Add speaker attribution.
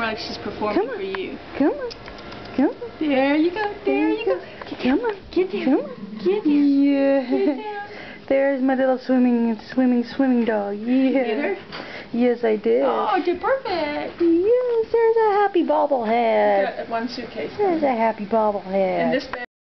Speaker 1: camera like she's performing for you.
Speaker 2: Come on. Come on.
Speaker 1: There you go. There you go.
Speaker 2: Come on.
Speaker 1: Get down.
Speaker 2: Come on.
Speaker 1: Get down.
Speaker 2: Yeah.
Speaker 1: Get down.
Speaker 2: There's my little swimming dog. Yeah.
Speaker 1: You get her?
Speaker 2: Yes, I did.
Speaker 1: Oh, you're perfect.
Speaker 2: Yes, there's a happy bobblehead.
Speaker 1: Got one suitcase.
Speaker 2: There's a happy bobblehead.
Speaker 1: And this bag.